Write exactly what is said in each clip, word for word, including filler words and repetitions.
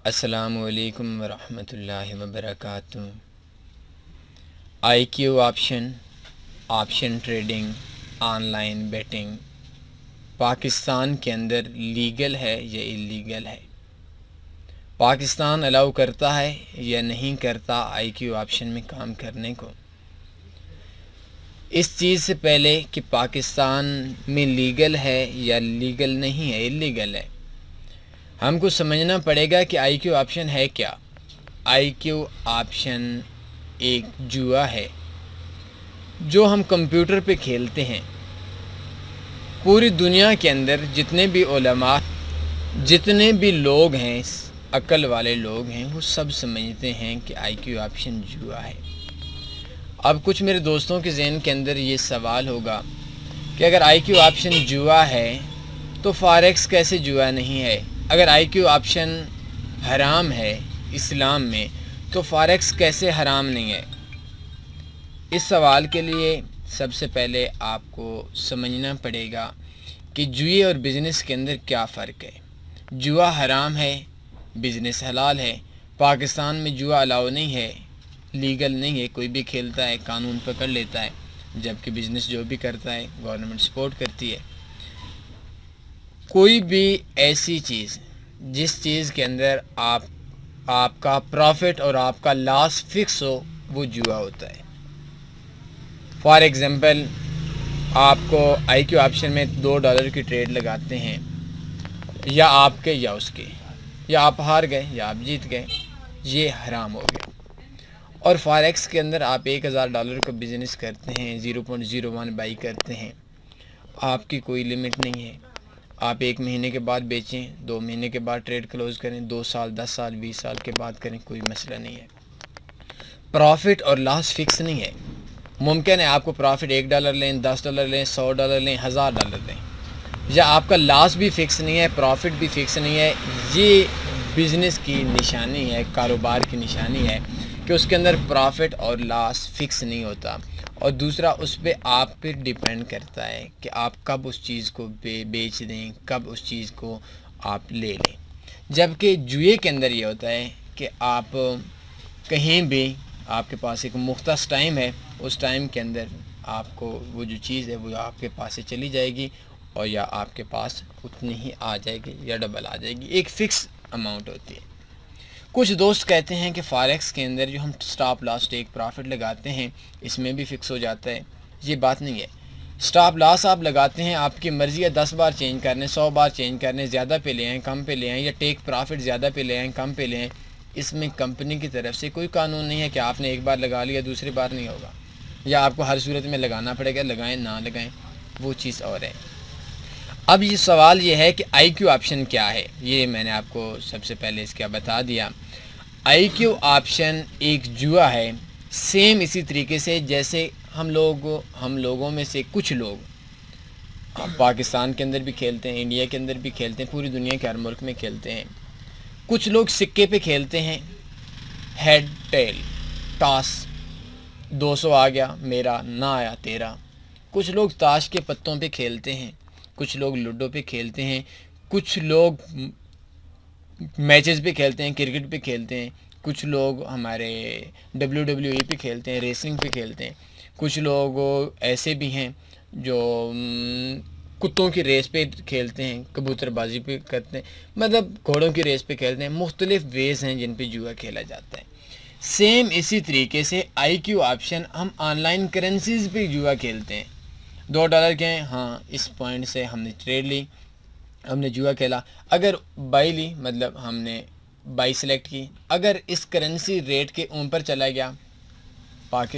अस्सलामु अलैकुम वरहमतुल्लाहि वबरकातुहू। I Q Option, option trading, online betting Pakistan के अंदर लीगल है या इलीगल है? पाकिस्तान अलाउ करता है या नहीं करता आई क्यू ऑप्शन में काम करने को? इस चीज़ से पहले कि पाकिस्तान में लीगल है या लीगल नहीं है, इलीगल है, हमको समझना पड़ेगा कि आई क्यू ऑप्शन है क्या। आई क्यू ऑप्शन एक जुआ है जो हम कंप्यूटर पे खेलते हैं। पूरी दुनिया के अंदर जितने भी उलमा, जितने भी लोग हैं, अक्ल वाले लोग हैं, वो सब समझते हैं कि आई क्यू ऑप्शन जुआ है। अब कुछ मेरे दोस्तों के ज़हन के अंदर ये सवाल होगा कि अगर आई क्यू ऑप्शन जुआ है तो फॉरेक्स कैसे जुआ नहीं है? अगर आई क्यू ऑप्शन हराम है इस्लाम में तो फॉरेक्स कैसे हराम नहीं है? इस सवाल के लिए सबसे पहले आपको समझना पड़ेगा कि जुए और बिज़नेस के अंदर क्या फ़र्क है। जुआ हराम है, बिज़नेस हलाल है। पाकिस्तान में जुआ अलाउ नहीं है, लीगल नहीं है, कोई भी खेलता है कानून पकड़ लेता है, जबकि बिज़नेस जो भी करता है गवर्नमेंट सपोर्ट करती है। कोई भी ऐसी चीज़ जिस चीज़ के अंदर आप आपका प्रॉफिट और आपका लॉस फिक्स हो, वो जुआ होता है। फॉर एग्ज़ाम्पल, आपको आई क्यू ऑप्शन में दो डॉलर की ट्रेड लगाते हैं, या आपके या उसके, या आप हार गए या आप जीत गए, ये हराम हो गया। और फॉरेक्स के अंदर आप एक हज़ार डॉलर का बिज़नेस करते हैं, zero point zero one buy करते हैं, आपकी कोई लिमिट नहीं है। आप एक महीने के बाद बेचें, दो महीने के बाद ट्रेड क्लोज़ करें, दो साल, दस साल, बीस साल के बाद करें, कोई मसला नहीं है। प्रॉफिट और लॉस फिक्स नहीं है। मुमकिन है आपको प्रॉफिट एक डॉलर लें, दस डॉलर लें, सौ डॉलर लें, हज़ार डॉलर लें, या आपका लॉस भी फिक्स नहीं है, प्रॉफिट भी फिक्स नहीं है। ये बिज़नेस की निशानी है, कारोबार की निशानी है कि उसके अंदर प्रॉफिट और लॉस फिक्स नहीं होता। और दूसरा, उस पर आप पे डिपेंड करता है कि आप कब उस चीज़ को बे, बेच दें, कब उस चीज़ को आप ले लें। जबकि जुए के अंदर ये होता है कि आप कहीं भी, आपके पास एक मुख्तस टाइम है, उस टाइम के अंदर आपको वो जो चीज़ है वो आपके पास से चली जाएगी, और या आपके पास उतनी ही आ जाएगी या डबल आ जाएगी। एक फ़िक्स अमाउंट होती है। कुछ दोस्त कहते हैं कि फॉरेक्स के अंदर जो हम स्टॉप लॉस टेक प्रॉफिट लगाते हैं, इसमें भी फ़िक्स हो जाता है। ये बात नहीं है। स्टॉप लॉस आप लगाते हैं, आपकी मर्ज़ी है दस बार चेंज करने, सौ बार चेंज करने, ज़्यादा पे ले आएँ, कम पे ले आएँ, या टेक प्रॉफिट ज़्यादा पे ले आएँ, कम पे ले आएँ। इसमें कंपनी की तरफ से कोई कानून नहीं है कि आपने एक बार लगा लिया दूसरी बार नहीं होगा, या आपको हर सूरत में लगाना पड़ेगा। लगाएं ना लगाएं वो चीज़ और है। अब ये सवाल ये है कि आई क्यू ऑप्शन क्या है। ये मैंने आपको सबसे पहले इसका बता दिया। आई क्यू ऑप्शन एक जुआ है, सेम इसी तरीके से जैसे हम लोग हम लोगों में से कुछ लोग पाकिस्तान के अंदर भी खेलते हैं, इंडिया के अंदर भी खेलते हैं, पूरी दुनिया के हर मुल्क में खेलते हैं। कुछ लोग सिक्के पे खेलते हैं, हेड टेल टॉस, दो सौ आ गया मेरा, ना आया तेरा। कुछ लोग ताश के पत्तों पे खेलते हैं, कुछ लोग लूडो पे खेलते हैं, कुछ लोग मैचेस पे खेलते हैं, क्रिकेट पे खेलते हैं, कुछ लोग हमारे डब्ल्यू डब्ल्यू ई पे खेलते हैं, रेसलिंग पे खेलते हैं। कुछ लोग ऐसे भी हैं जो कुत्तों की रेस पे खेलते हैं, कबूतरबाजी पे करते हैं, मतलब घोड़ों की रेस पे खेलते हैं। मुख्तलिफ वेज़ हैं जिन पे जुआ खेला जाता है। सेम इसी तरीके से आई क्यू ऑप्शन हम ऑनलाइन करेंसीज़ पे जुआ खेलते हैं। दो डॉलर के हैं, हाँ, इस पॉइंट से हमने ट्रेड ली, हमने जुआ खेला। अगर बाई ली, मतलब हमने बाई सेलेक्ट की, अगर इस करेंसी रेट के ऊपर चला गया, पाकि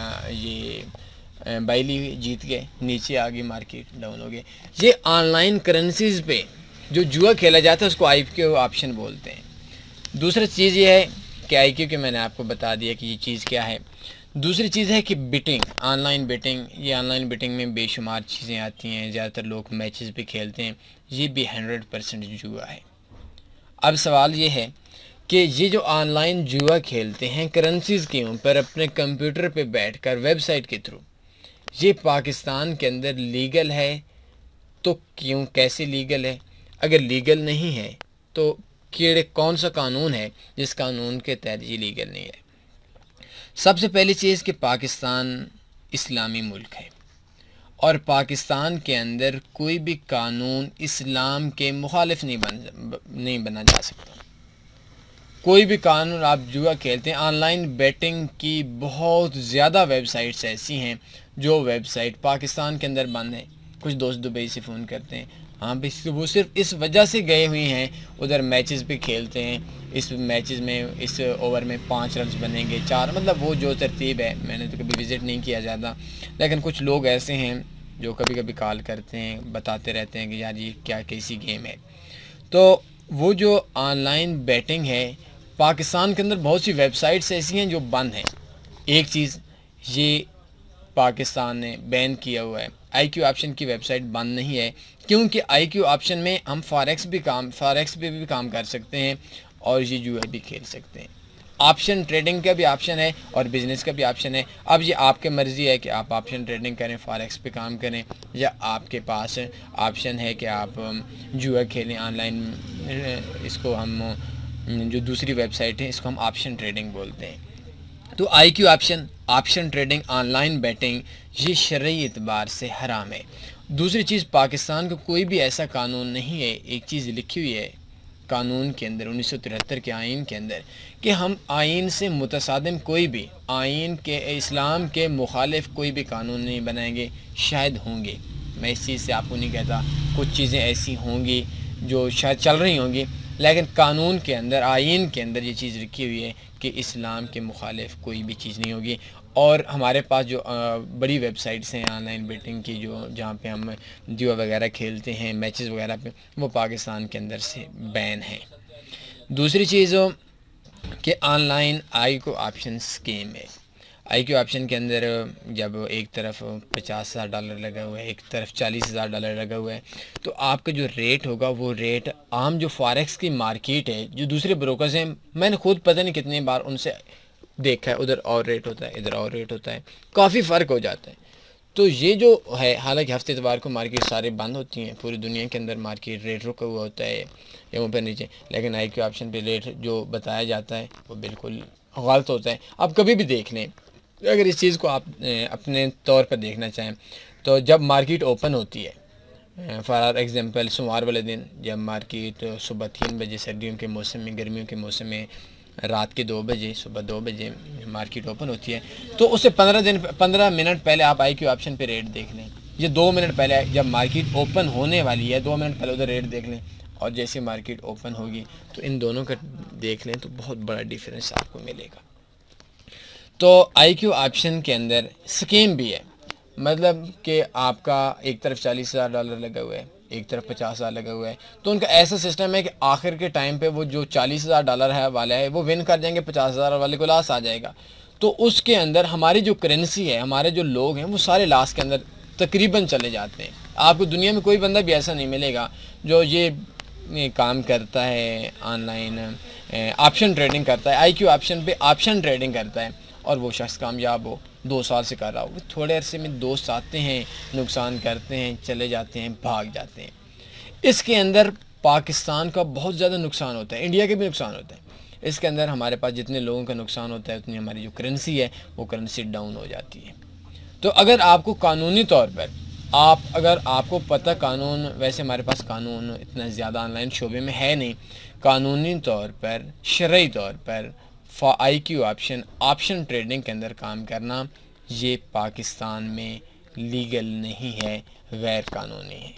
ये बाई ली, जीत गए, नीचे आ गई मार्केट, डाउन हो गए। ये ऑनलाइन करेंसीज़ पे जो जुआ खेला जाता है उसको आई क्यू ऑप्शन बोलते हैं। दूसरी चीज़ ये है कि आई क्यू के मैंने आपको बता दिया कि ये चीज़ क्या है। दूसरी चीज़ है कि बिटिंग, ऑनलाइन बिटिंग। ये ऑनलाइन बिटिंग में बेशुमार चीज़ें आती हैं, ज़्यादातर लोग मैचेस पे खेलते हैं, ये भी हंड्रेड परसेंट जुआ है। अब सवाल ये है कि ये जो ऑनलाइन जुआ खेलते हैं करेंसीज़ के ऊपर अपने कंप्यूटर पे बैठकर वेबसाइट के थ्रू, ये पाकिस्तान के अंदर लीगल है तो क्यों, कैसे लीगल है? अगर लीगल नहीं है तो کہ کون سا قانون ہے جس قانون کے تحت یہ لیگل نہیں ہے؟ سب سے پہلی چیز کہ پاکستان اسلامی ملک ہے اور پاکستان کے اندر کوئی بھی قانون اسلام کے مخالف نہیں بن نہیں بنا جا سکتا۔ کوئی بھی قانون آپ جوا کھیلتے ہیں، آن لائن بیٹنگ کی بہت زیادہ ویب سائٹس ایسی ہیں جو ویب سائٹ پاکستان کے اندر بند ہیں۔ کچھ دوست دبئی سے فون کرتے ہیں، ہاں بھی وہ صرف اس وجہ سے گئے ہوئی ہیں، ادھر میچز پہ کھیلتے ہیں، اس میچز میں اس اوور میں پانچ رنز بنیں گے، چار، مطلب وہ جو ترتیب ہے، میں نے تو کبھی وزٹ نہیں کیا زیادہ، لیکن کچھ لوگ ایسے ہیں جو کبھی کبھی کال کرتے ہیں، بتاتے رہتے ہیں کہ یار یہ کیا کیسی گیم ہے۔ تو وہ جو آن لائن بیٹنگ ہے، پاکستان کے اندر بہت سی ویب سائٹس ایسی ہیں جو بند ہیں۔ ایک چیز یہ پاکستان نے بین کیا ہوا ہے، آئی کیو آپشن کی ویب سائٹ بند نہیں ہے، کیونکہ آئی کیو آپشن میں ہم فاریکس بھی کام فاریکس پہ بھی کام کر سکتے ہیں اور یہ جوا بھی کھیل سکتے ہیں۔ آپشن ٹریڈنگ کا بھی آپشن ہے اور بزنس کا بھی آپشن ہے۔ اب یہ آپ کے مرضی ہے کہ آپ آپشن ٹریڈنگ کریں، فاریکس پہ کام کریں، یا آپ کے پاس آپشن ہے کہ آپ جوا کھیلیں آن لائن۔ اس کو ہم جو دوسری ویب سائٹ ہے اس کو ہم آپشن ٹریڈنگ بولتے ہیں۔ تو I Q Option, option trading, online betting یہ شرعی اعتبار سے حرام ہے۔ دوسری چیز، پاکستان کا کوئی بھی ایسا قانون نہیں ہے، ایک چیز لکھی ہوئی ہے قانون کے اندر، انیس سو ترہتر کے آئین کے اندر، کہ ہم آئین سے متصادم کوئی بھی آئین کے اسلام کے مخالف کوئی بھی قانون نہیں بنائیں گے۔ شاید ہوں گے، میں اس چیز سے آپ کو نہیں کہتا، کچھ چیزیں ایسی ہوں گی جو شاید چل رہی ہوں گی، لیکن قانون کے اندر، آئین کے اندر یہ چیز لکھی ہوئی ہے کہ اسلام کے مخالف کوئی بھی چیز نہیں ہوگی۔ اور ہمارے پاس جو بڑی ویب سائٹس ہیں آن لائن بیٹنگ کی، جو جہاں پہ ہم جوا وغیرہ کھیلتے ہیں، میچز وغیرہ پہ، وہ پاکستان کے اندر سے بین ہیں۔ دوسری چیز کہ online I Q Option scheme ہے۔ آئی کیو آپشن کے اندر جب ایک طرف پچاس ہزار ڈالر لگا ہوا ہے، ایک طرف چالیس ہزار ڈالر لگا ہوا ہے، تو آپ کا جو ریٹ ہوگا وہ ریٹ عام جو فاریکس کی مارکیٹ ہے، جو دوسرے بروکرز ہیں، میں نے خود پتہ نہیں کتنی بار ان سے دیکھا ہے، ادھر اور ریٹ ہوتا ہے، ادھر اور ریٹ ہوتا ہے، کافی فرق ہو جاتا ہے۔ تو یہ جو ہے، حالانکہ ہفتے اتوار کو مارکیٹ سارے بند ہوتی ہیں، پوری دنیا کے اندر مارکیٹ ریٹ رکا ہوا ہوتا ہے یا اوپر نیچے، لیکن آئی کیو آپشن پہ ریٹ جو بتایا جاتا ہے وہ بالکل غلط ہوتا ہے۔ آپ کبھی بھی دیکھ لیں، اگر اس چیز کو آپ اپنے طور پر دیکھنا چاہیں تو جب مارکیٹ اوپن ہوتی ہے، فار ایگزامپل سوموار والے دن جب مارکیٹ صبح تین بجے سردیوں کے موسم میں، گرمیوں کے موسم میں رات کے دو بجے، صبح دو بجے مارکیٹ اوپن ہوتی ہے، تو اس سے پندرہ دن پندرہ منٹ پہلے آپ آئی کیو آپشن پہ ریٹ دیکھ لیں، یہ دو منٹ پہلے جب مارکیٹ اوپن ہونے والی ہے، دو منٹ پہلے ادھر ریٹ دیکھ لیں، اور جیسے مارکیٹ اوپن ہوگی تو ان دونوں کا دیکھ لیں تو بہت بڑا ڈیفرنس آپ کو ملے گا۔ تو آئی کیو آپشن کے اندر سکیم بھی ہے، مطلب کہ آپ کا ایک طرف چالیس ہزار ڈالر لگا ہوا ہے، ایک طرف پچاس ہزار لگا ہوا ہے، تو ان کا ایسا سسٹم ہے کہ آخر کے ٹائم پہ وہ جو چالیس ہزار ڈالر ہے والا ہے وہ ون کر جائیں گے، پچاس ہزار والے کو لاس آ جائے گا۔ تو اس کے اندر ہماری جو کرنسی ہے، ہمارے جو لوگ ہیں، وہ سارے لاس کے اندر تقریباً چلے جاتے ہیں۔ آپ کو دنیا میں کوئی بندہ بھی ایسا نہیں ملے گا جو یہ کام کرتا ہے، آن لائن آپشن ٹریڈنگ کرتا ہے، آئی کیو آپشن پہ آپشن ٹریڈنگ کرتا ہے اور وہ شخص کامیاب ہو، دو سال سے کر رہا ہو۔ تھوڑے عرصے میں دوست آتے ہیں، نقصان کرتے ہیں، چلے جاتے ہیں، بھاگ جاتے ہیں۔ اس کے اندر پاکستان کا بہت زیادہ نقصان ہوتا ہے، انڈیا کے بھی نقصان ہوتا ہے۔ اس کے اندر ہمارے پاس جتنے لوگوں کا نقصان ہوتا ہے اتنی ہماری جو کرنسی ہے وہ کرنسی ڈاؤن ہو جاتی ہے۔ تو اگر آپ کو قانونی طور پر آپ اگر آپ کو پتہ قانون، ویسے ہمارے پاس قانون اتنا زیادہ آن لائن شعبے میں ہے نہیں، قانونی طور پر، شرعی طور پر I Q Option option trading کے اندر کام کرنا یہ پاکستان میں لیگل نہیں ہے، غیر قانونی ہے۔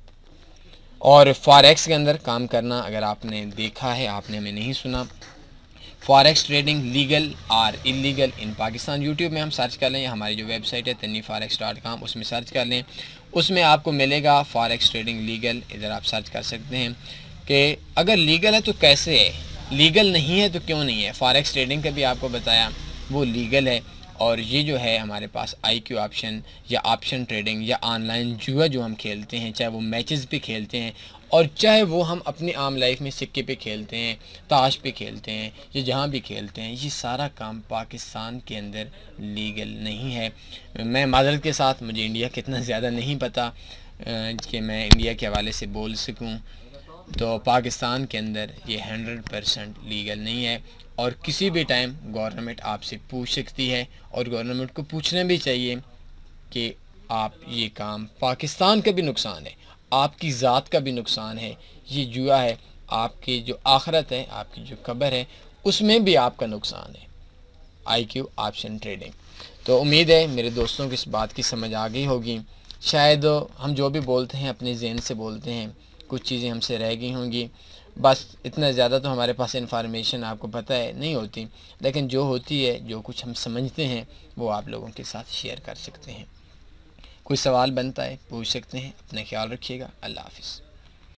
اور فاریکس کے اندر کام کرنا، اگر آپ نے دیکھا ہے، آپ نے ہمیں نہیں سنا، فاریکس ٹریڈنگ لیگل اور انلیگل ان پاکستان، یوٹیوب میں ہم سرچ کر لیں، ہماری جو ویب سائٹ ہے تنی فاریکس ڈاٹ کام، اس میں سرچ کر لیں، اس میں آپ کو ملے گا فاریکس ٹریڈنگ لیگل، ادھر آپ سرچ کر سکتے ہیں کہ اگر لیگل ہے تو کیسے ہے، لیگل نہیں ہے تو کیوں نہیں ہے۔ فاریکس ٹریڈنگ کا بھی آپ کو بتایا وہ لیگل ہے، اور یہ جو ہے ہمارے پاس آئی کیو آپشن یا آپشن ٹریڈنگ یا آن لائن جوا جو ہم کھیلتے ہیں، چاہے وہ میچز پہ کھیلتے ہیں اور چاہے وہ ہم اپنی عام لائف میں سکے پہ کھیلتے ہیں، تاش پہ کھیلتے ہیں یا جہاں بھی کھیلتے ہیں، یہ سارا کام پاکستان کے اندر لیگل نہیں ہے۔ میں معذرت کے ساتھ، مجھے انڈیا کتنا زیادہ نہیں پتہ کہ میں انڈیا کے حوالے سے بول سکوں، تو پاکستان کے اندر یہ ہنڈریڈ پرسینٹ لیگل نہیں ہے، اور کسی بھی ٹائم گورنمنٹ آپ سے پوچھ سکتی ہے، اور گورنمنٹ کو پوچھنا بھی چاہیے کہ آپ یہ کام، پاکستان کا بھی نقصان ہے، آپ کی ذات کا بھی نقصان ہے، یہ جوا ہے، آپ کی جو آخرت ہے، آپ کی جو قبر ہے، اس میں بھی آپ کا نقصان ہے۔ I Q Option trading. تو امید ہے میرے دوستوں کو اس بات کی سمجھ آ گئی ہوگی۔ شاید ہم جو بھی بولتے ہیں اپنے ذہن سے بولتے ہیں، کچھ چیزیں ہم سے رہ گئی ہوں گی، بس اتنا زیادہ تو ہمارے پاس انفارمیشن آپ کو پتہ ہے نہیں ہوتی، لیکن جو ہوتی ہے، جو کچھ ہم سمجھتے ہیں، وہ آپ لوگوں کے ساتھ شیئر کر سکتے ہیں۔ کوئی سوال بنتا ہے پوچھ سکتے ہیں۔ اپنا خیال رکھیے گا۔ اللہ حافظ۔